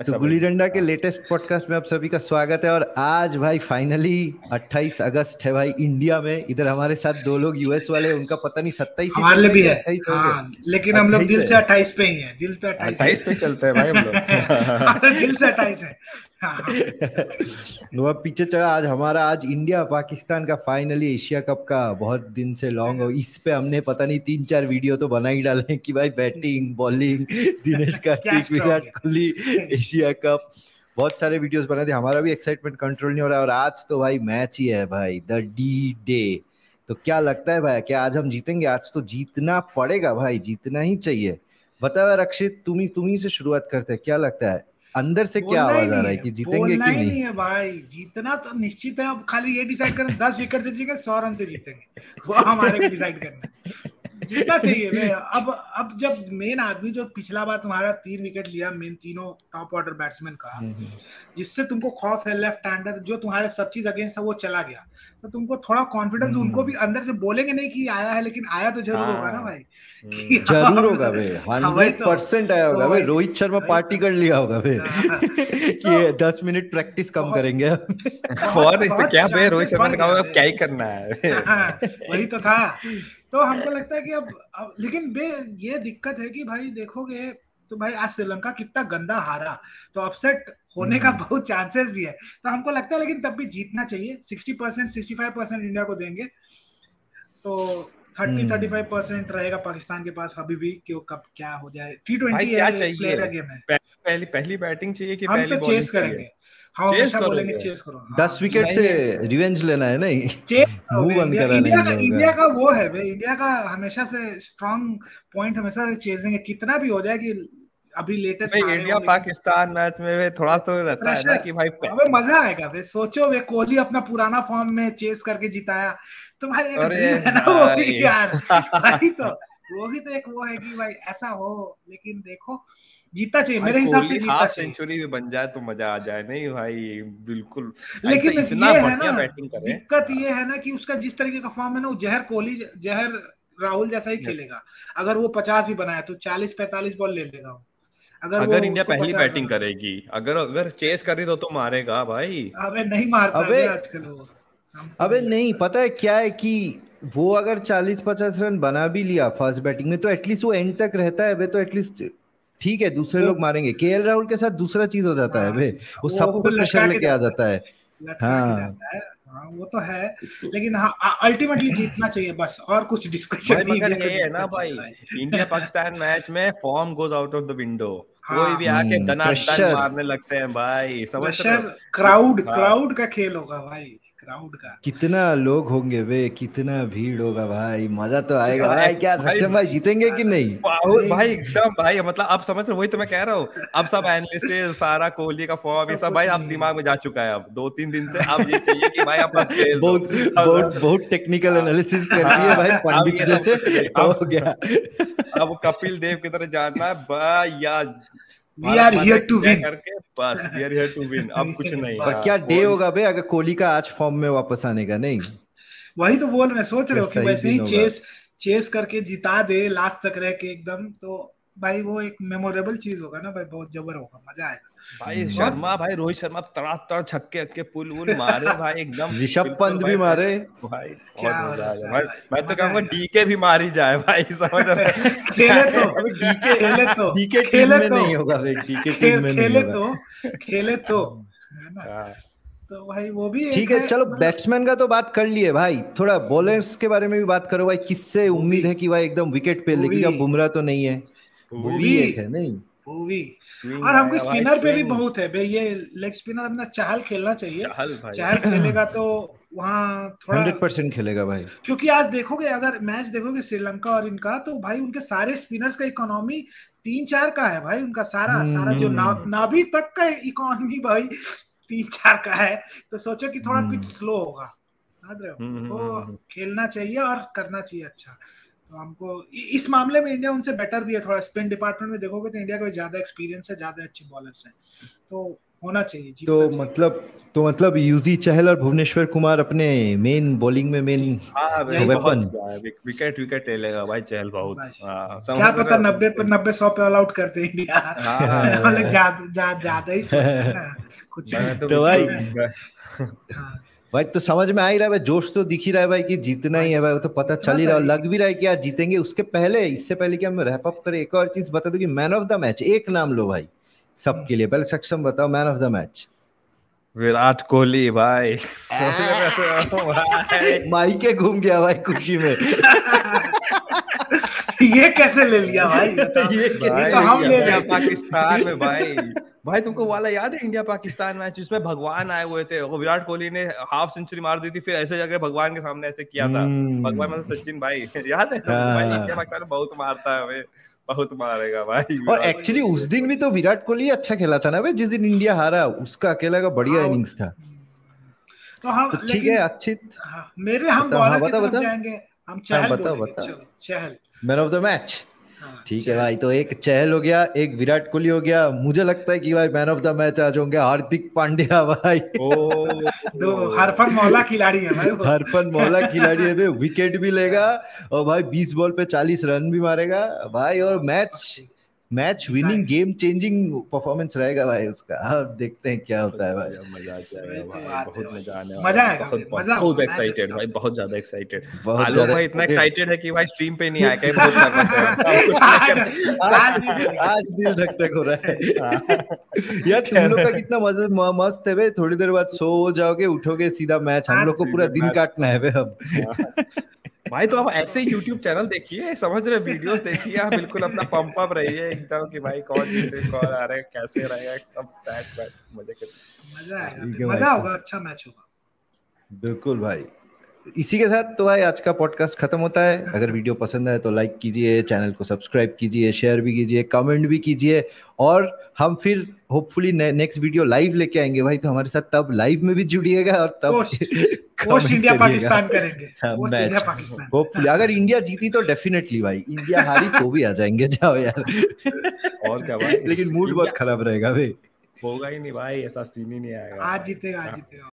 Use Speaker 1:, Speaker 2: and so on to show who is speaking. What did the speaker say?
Speaker 1: तो
Speaker 2: अच्छा भाई।
Speaker 1: गुल्ली डंडा के लेटेस्ट पॉडकास्ट में आप सभी का स्वागत है। और आज भाई फाइनली 28 अगस्त है भाई इंडिया में। इधर हमारे साथ दो लोग यूएस वाले, उनका पता नहीं 27 ही
Speaker 3: हमारे
Speaker 1: चल
Speaker 3: लिए
Speaker 1: रहा है
Speaker 3: भी
Speaker 1: कि
Speaker 3: है।
Speaker 1: 28 हो गए।
Speaker 3: हाँ, लेकिन हम लोग
Speaker 1: 28
Speaker 3: दिल
Speaker 1: है।
Speaker 3: से 28 पे ही है, दिल पे 28 है।
Speaker 2: 28 पे चलते हैं भाई हम लोग।
Speaker 3: हमारे दिल से 28 है। हाँ।
Speaker 1: वो अब पीछे चला। आज इंडिया पाकिस्तान का फाइनली एशिया कप का बहुत दिन से लॉन्ग हो, इस पे हमने पता नहीं 3-4 वीडियो तो बना ही डाले हैं कि भाई बैटिंग बॉलिंग दिनेश
Speaker 3: क्या
Speaker 1: कार्तिक
Speaker 3: स्ट्रॉन्ग
Speaker 1: विराट
Speaker 3: है।
Speaker 1: कोहली एशिया कप, बहुत सारे वीडियोस बने थे। हमारा भी एक्साइटमेंट कंट्रोल नहीं हो रहा है। और आज तो भाई मैच ही है भाई, द डी डे। तो क्या लगता है भाई, क्या आज हम जीतेंगे? आज तो जीतना पड़ेगा भाई, जीतना ही चाहिए। बताओ यार अक्षित, तुम ही से शुरुआत करते हैं। क्या लगता है, अंदर से क्या
Speaker 3: बोलना ही
Speaker 1: आवाज आ
Speaker 3: नहीं
Speaker 1: रहा है
Speaker 3: है,
Speaker 1: कि जीतेंगे
Speaker 3: बोलना
Speaker 1: कि
Speaker 3: ही
Speaker 1: नहीं?
Speaker 3: नहीं है भाई, जीतना तो निश्चित है। अब खाली ये डिसाइड करें 10 विकेट से जीतेंगे 100 रन से जीतेंगे, वो हमारे को डिसाइड करना है। जीतना चाहिए वे। अब जब मेन आदमी जो पिछला बार तुम्हारा 3 विकेट लिया, मेन तीनों टॉप ऑर्डर बैट्समैन का, जिससे तुमको खौफ है, लेफ्ट हैंडर जो तुम्हारे सब चीज अगेंस्ट है वो चला गया, तो तुमको थोड़ा कॉन्फिडेंस, उनको भी अंदर से बोलेंगे नहीं कि आया है, लेकिन आया तो जरूर होगा ना
Speaker 2: हाँ।
Speaker 3: भाई। कि
Speaker 1: जरूर होगा बे,
Speaker 3: हाँ वही तो।
Speaker 1: 100% आया होगा बे।
Speaker 3: वही
Speaker 1: रोहित शर्मा
Speaker 3: वही
Speaker 1: पार्टी
Speaker 3: तो।
Speaker 1: कर लिया होगा बे
Speaker 3: हाँ,
Speaker 1: कि
Speaker 3: तो
Speaker 1: 10 मिनट प्रैक्टिस कम
Speaker 3: बहुत
Speaker 1: करेंगे।
Speaker 3: बहुत
Speaker 2: और
Speaker 3: बहुत
Speaker 2: क्या भाई, रोहित
Speaker 3: चांसेस
Speaker 2: शर्मा
Speaker 3: बढ़
Speaker 2: ने
Speaker 3: गया
Speaker 2: कहा अब
Speaker 3: बे।
Speaker 2: क्या ही करना है।
Speaker 3: हाँ, वही तो था। तो हमको लगता है कि अब लेकिन बे, ये दिक्कत है कि भाई देखोगे तो भाई आज श्रीलंका कितना गंदा हारा, तो अपसेट होने का बहुत चांसेस भी है। तो हमको लगता है लेकिन तब भी जीतना चाहिए। 60% 65% इंडिया को देंगे, तो 30-35% रहेगा पाकिस्तान के पास अभी भी, क्यों कब क्या हो जाए।
Speaker 2: भाई
Speaker 3: T20
Speaker 2: क्या
Speaker 3: है, एक
Speaker 2: चाहिए?
Speaker 3: प्लेयर का गेम है।
Speaker 2: पहली पहली बैटिंग चाहिए कि
Speaker 3: हम
Speaker 2: पहली
Speaker 3: तो
Speaker 2: बॉलिंग
Speaker 3: चेस
Speaker 2: चाहिए?
Speaker 3: करेंगे, हम
Speaker 2: चेस
Speaker 3: हमेशा बोलेंगे
Speaker 2: करोगे?
Speaker 3: चेस करो।
Speaker 1: 10
Speaker 3: हाँ,
Speaker 1: विकेट से
Speaker 2: नहीं।
Speaker 1: रिवेंज लेना है नहीं?
Speaker 3: चेस
Speaker 1: मुंह
Speaker 3: करोगे।
Speaker 1: बंद
Speaker 3: इंडिया
Speaker 1: कराना
Speaker 3: इंडिया
Speaker 1: इन
Speaker 3: का
Speaker 1: लोगों
Speaker 3: इंडिया
Speaker 1: का।
Speaker 3: का वो है भाई, इंडिया का हमेशा से स्ट्रांग पॉइंट हमेशा से चेजिंग है, कितना भी हो जाए। कि अभी लेटेस्ट
Speaker 2: भाई
Speaker 3: हारे हो
Speaker 2: इंडिया
Speaker 3: लेकिन
Speaker 2: पाकिस्तान मैच में थोड़ा तो रहता है ना
Speaker 3: प्रेशर,
Speaker 2: कि भाई
Speaker 3: अबे मजा आएगा भाई। सोचो वे कोहली अपना पुराना फॉर्म में चेस करके जिताया, तो भाई एक
Speaker 2: अरे
Speaker 3: ड्रीम है ना वो भी
Speaker 2: भाई।
Speaker 3: यार। भाई तो वो भी तो एक वो है कि भाई ऐसा हो। लेकिन देखो, जीतना चाहिए,
Speaker 2: भाई
Speaker 3: मेरे हिसाब से
Speaker 2: कोहली
Speaker 3: जीतना
Speaker 2: हाफ
Speaker 3: चाहिए।
Speaker 2: सेंचुरी भी बन जाए तो मजा आ जाए, नहीं भाई? बिल्कुल। ऐसा
Speaker 3: लेकिन
Speaker 2: इतना
Speaker 3: ये है ना,
Speaker 2: बढ़िया बैटिंग करे।
Speaker 3: दिक्कत
Speaker 2: हाँ।
Speaker 3: ये है ना कि उसका जिस तरीके का फॉर्म है ना, वो जहर कोहली, जहर राहुल जैसा ही खेलेगा। अगर वो 50 भी बनाया तो 40-45 बॉल ले लेगा वो, अगर वो
Speaker 2: अगर इंडिया
Speaker 3: उसको
Speaker 2: पहली
Speaker 3: 50
Speaker 2: बैटिंग
Speaker 3: बनाना।
Speaker 2: करेगी, अगर अगर चेस करी तो मारेगा भाई।
Speaker 3: अबे नहीं मारता है
Speaker 1: अबे
Speaker 3: बे आजकल वो, हमको
Speaker 1: अबे
Speaker 3: नहीं
Speaker 1: नहीं,
Speaker 3: लगता।
Speaker 1: पता है क्या है कि वो अगर 40-50 रन बना भी लिया फर्स्ट बैटिंग में, तो एटलीस्ट वो एंड तक रहता है बे। तो एटलीस्ट ठीक है, दूसरे
Speaker 3: वो
Speaker 1: लोग मारेंगे। केएल राहुल के साथ दूसरा चीज हो जाता है
Speaker 3: हाँ,
Speaker 1: बे, वो सब
Speaker 3: वो
Speaker 1: पे प्रेशर
Speaker 3: लटका के
Speaker 1: लेके आ
Speaker 3: जाता
Speaker 1: जाता है।
Speaker 3: है, लटका के
Speaker 1: हाँ
Speaker 3: जाता है। हाँ वो तो है।
Speaker 1: तो
Speaker 3: लेकिन हाँ, अल्टीमेटली जीतना चाहिए बस, और कुछ डिस्कशन
Speaker 2: भाई
Speaker 3: नहीं,
Speaker 2: मगर
Speaker 3: इंडिया को
Speaker 2: ये है
Speaker 3: जीतना
Speaker 2: ना भाई,
Speaker 3: चाहिए
Speaker 2: इंडिया
Speaker 3: भाई।
Speaker 2: पाकिस्तान मैच में form goes out of the window. कोई भी
Speaker 3: हाँ बस,
Speaker 2: आके दनादन
Speaker 1: प्रेशर,
Speaker 2: मारने लगते हैं भाई, समझ रहे
Speaker 3: प्रेशर,
Speaker 2: हो?
Speaker 3: क्राउड
Speaker 2: हाँ।
Speaker 3: क्राउड का खेल होगा भाई, क्राउड का।
Speaker 1: कितना लोग होंगे बे, कितना भीड़ होगा भाई, मजा तो आएगा
Speaker 3: भाई
Speaker 1: भाई। क्या
Speaker 2: भाई
Speaker 1: सक्षम भाई, जीतेंगे कि
Speaker 3: साला,
Speaker 1: नहीं?
Speaker 2: बहुत
Speaker 3: भाई
Speaker 2: भाई, एकदम भाई, मतलब आप समझ रहे हो? वही तो मैं कह रहा हूँ। अब सब एनालिसिस, सारा कोहली का फॉर्म, ये
Speaker 3: सब
Speaker 2: सब भाई
Speaker 3: कुछ
Speaker 2: अब
Speaker 3: नहीं है।
Speaker 2: दिमाग में जा चुका है। अब 2-3 दिन से अब ये चाहिए कि भाई आप बस खेल दो।
Speaker 1: बहुत बहुत बहुत टेक्निकल
Speaker 2: हाँ।
Speaker 1: एनालिसिस कर दिए
Speaker 2: हाँ,
Speaker 1: भाई,
Speaker 2: अब
Speaker 1: पंडित
Speaker 2: ये सब
Speaker 1: जैसे।
Speaker 2: कुछ नहीं।
Speaker 1: हो
Speaker 2: अब
Speaker 1: गया।
Speaker 2: अब कपिल देव की तरह जाना है भाई, या
Speaker 3: वी
Speaker 2: भारत
Speaker 3: आर
Speaker 2: माता
Speaker 3: हियर
Speaker 2: की
Speaker 3: टू
Speaker 2: जय
Speaker 3: विन।
Speaker 2: करके बस, we are here to win, अब कुछ नहीं।
Speaker 1: और
Speaker 2: हाँ
Speaker 1: क्या डे
Speaker 2: कोहली।
Speaker 1: होगा बे अगर कोहली का आज फॉर्म में वापस आने का, नहीं?
Speaker 3: वही तो बोल रहे, सोच रहे
Speaker 1: क्या
Speaker 3: हो कि
Speaker 1: सही
Speaker 3: वैसे ही
Speaker 1: दिन होगा।
Speaker 3: चेस चेस करके जिता दे लास्ट तक रह के एकदम, तो भाई वो एक मेमोरेबल चीज होगा ना भाई, बहुत जबर होगा, मजा आएगा
Speaker 2: भाई
Speaker 3: बहुत।
Speaker 2: शर्मा, भाई रोहित शर्मा तड़ातड़ छक्के अक्के पुल वुल मारे भाई, एकदम
Speaker 1: ऋषभ
Speaker 2: बिल्कुल
Speaker 1: पंत
Speaker 2: भाई
Speaker 1: भी मारे।
Speaker 2: भाई
Speaker 3: क्या
Speaker 2: बहुत मजा आ गया
Speaker 3: भरोसा है
Speaker 2: भाई।
Speaker 3: भाई,
Speaker 2: मैं तो
Speaker 3: मजा
Speaker 2: कहूंगा
Speaker 3: आएगा।
Speaker 2: डीके भी मारी जाए भाई, समझ रहे?
Speaker 3: खेले तो,
Speaker 1: अबे डीके,
Speaker 3: खेले तो,
Speaker 1: डीके टीम
Speaker 3: खेले
Speaker 1: में
Speaker 3: तो,
Speaker 1: नहीं होगा बे, डीके टीम में नहीं
Speaker 3: खेले
Speaker 1: होगा।
Speaker 3: तो, खेले तो, है ना।
Speaker 2: हाँ।
Speaker 3: तो भाई वो भी
Speaker 1: ठीक
Speaker 3: एक
Speaker 1: है
Speaker 3: है
Speaker 1: चलो,
Speaker 3: मतलब।
Speaker 1: बैट्समैन का तो बात कर लिए भाई, थोड़ा बॉलर्स के बारे में भी बात करो भाई। किससे
Speaker 3: भूवी,
Speaker 1: उम्मीद है कि भाई एकदम विकेट पे लेगी?
Speaker 3: भूवी,
Speaker 1: क्या बुमराह तो नहीं है?
Speaker 3: भूवी,
Speaker 1: भुवी एक है नहीं?
Speaker 3: भूवी।
Speaker 2: स्विंग
Speaker 3: और हमको
Speaker 2: आएगा भाई,
Speaker 3: स्पिनर पे भी
Speaker 2: स्विंग।
Speaker 3: बहुत है भाई, ये लेग स्पिनर अपना चाहल खेलना चाहिए।
Speaker 2: चहल भाई।
Speaker 3: चाहल खेलेगा तो वहाँ थोड़ा,
Speaker 1: 100% खेलेगा भाई।
Speaker 3: क्योंकि आज देखोगे, अगर मैच देखोगे श्रीलंका और इनका, तो भाई उनके सारे स्पिनर्स का इकोनॉमी 3-4 का है भाई। उनका सारा सारा जो
Speaker 1: हम्म।
Speaker 3: नाभि तक का इकोनॉमी भाई 3-4 का है। तो सोचो कि थोड़ा पिच
Speaker 1: हम्म।
Speaker 3: स्लो होगा, समझ रहे हो।
Speaker 2: हम्म हम्म हम्म,
Speaker 3: तो
Speaker 2: हम्म।
Speaker 3: खेलना चाहिए और करना चाहिए अच्छा। तो हमको इस मामले में इंडिया उनसे बेटर भी है थोड़ा। स्पिन डिपार्टमेंट में देखोगे तो इंडिया का भी ज्यादा एक्सपीरियंस है, ज्यादा अच्छे बॉलर्स हैं। तो होना चाहिए, जीतना चाहिए।
Speaker 1: तो मतलब यूजी चहल और भुवनेश्वर कुमार अपने मेन बॉलिंग में मेन
Speaker 2: हाँ भाई,
Speaker 3: यही
Speaker 2: बहुत विकेट विकेट ले लेगा भाई चहल बहुत।
Speaker 3: बस।
Speaker 2: हाँ,
Speaker 3: क्या
Speaker 2: समझ
Speaker 3: पता
Speaker 2: रहे हो?
Speaker 3: 90 पे ऑल आउट करते इंडिया। हम लोग ज्यादा ही सोचते हैं ना, कुछ
Speaker 2: मैं तो
Speaker 1: तो भाई
Speaker 3: हाँ,
Speaker 1: भाई तो समझ में आ ही रहा है भाई, जोश तो दिख ही रहा है भाई कि जीतना ही है भाई, वो तो पता चल ही रहा है, लग भी रहा है कि आज जीतेंगे। उसके पहले, इससे पहले कि हम रैप अप करें, एक और चीज बता दो कि मैन ऑफ द मैच एक नाम लो भाई सबके लिए। पहले सक्षम बताओ man of the match.
Speaker 2: Virat Kohli भाई। भाई
Speaker 1: माइके घूम गया भाई खुशी में।
Speaker 3: ये कैसे ले लिया भाई, बताओ।
Speaker 1: ये
Speaker 2: भाई
Speaker 3: तो हम ले
Speaker 2: इंडिया
Speaker 3: लेते।
Speaker 2: पाकिस्तान में भाई तुमको वाला याद है इंडिया पाकिस्तान मैच जिसमें भगवान आए हुए थे, वो विराट कोहली ने हाफ सेंचुरी मार दी थी, फिर ऐसे जगह भगवान के सामने ऐसे किया था। भगवान मतलब सचिन भाई, याद है तुमको? भाई इंडिया पाकिस्तान बहुत मारता है हमें, बहुत मारेगा भाई।
Speaker 1: और एक्चुअली उस दिन भी तो विराट कोहली अच्छा खेला था ना भाई, जिस दिन इंडिया हारा उसका अकेला का बढ़िया इनिंग्स था।
Speaker 3: तो हम
Speaker 1: तो ठीक है अक्षित,
Speaker 3: मेरे हम बॉलर की तरफ जाएंगे, हम चहल
Speaker 1: बताओ
Speaker 3: बोलेंगे। चलो Chahal
Speaker 1: man of the match.
Speaker 3: हाँ,
Speaker 1: ठीक है भाई, तो एक चहल हो गया, एक विराट कोहली हो गया। मुझे लगता है कि भाई मैन ऑफ द मैच आज होंगे हार्दिक पांड्या भाई।
Speaker 3: दो हरफन मौला खिलाड़ी है भाई वो।
Speaker 1: हरफन मौला खिलाड़ी है, विकेट भी लेगा और भाई 20 बॉल पे 40 रन भी मारेगा भाई, और match winning game changing performance रहेगा भाई उसका। अब देखते हैं क्या होता है भाई।
Speaker 2: मजा आ जाएगा भाई, बहुत मजा आने वाला
Speaker 3: मजा
Speaker 2: है,
Speaker 3: आएगा,
Speaker 2: बहुत एक्साइटेड भाई, बहुत ज्यादा एक्साइटेड।
Speaker 1: बहुत
Speaker 2: आलोक
Speaker 1: ज्यादा
Speaker 2: भाई इतना
Speaker 1: excited।
Speaker 2: एक्साइटेड है कि भाई स्ट्रीम पे नहीं आया, कहीं बहुत नर्वस है।
Speaker 1: आज दिल धक धक हो रहा है यार। तुम लोग का कितना मस्त है भाई, थोड़ी देर बाद सो जाओगे, उठोगे सीधा मैच। हम लोग को पूरा दिन काटना है भाई अब।
Speaker 2: भाई तो आप ऐसे YouTube चैनल देखिए, समझ रहे, वीडियोस देखिए, आप बिल्कुल अपना पंप अप रहिए एकदम कि भाई कौन जीते, कौन आ रहा है, कैसे रहेगा, सब स्टैट्स मजे कर।
Speaker 3: मजा आएगा, मजा होगा, अच्छा मैच होगा।
Speaker 1: बिल्कुल भाई। इसी के साथ तो भाई आज का पॉडकास्ट खत्म होता है। अगर वीडियो पसंद आए तो लाइक कीजिए, चैनल को सब्सक्राइब कीजिए, शेयर भी कीजिए, कमेंट भी कीजिए, और हम फिर होपफुली नेक्स्ट वीडियो लाइव लेके आएंगे भाई। तो हमारे साथ तब लाइव में भी जुड़िएगा और तब
Speaker 3: पोस्ट इंडिया पाकिस्तान करेंगे। पोस्ट इंडिया पाकिस्तान
Speaker 1: होपफुली अगर इंडिया जीती तो डेफिनेटली भाई, इंडिया हारी तो भी आ जाएंगे, जाओ यार।
Speaker 2: और क्या भाई,
Speaker 1: लेकिन मूड बहुत खराब रहेगा भाई।
Speaker 2: होगा ही नहीं भाई, ऐसा सीन ही नहीं आएगा।
Speaker 3: आज जीतेगा, आज जीतेगा।